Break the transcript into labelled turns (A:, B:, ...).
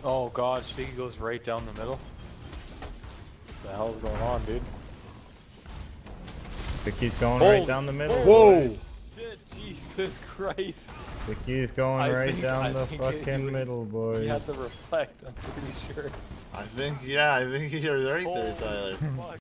A: Oh god, Sticky goes right down the middle. What the hell's going on, dude?
B: Vicky's going right down the middle.
A: Whoa! Shit, Jesus Christ.
B: Vicky's going right down the fucking middle, boys.
A: He had to reflect, I'm pretty sure.
C: I think you're right there, Tyler.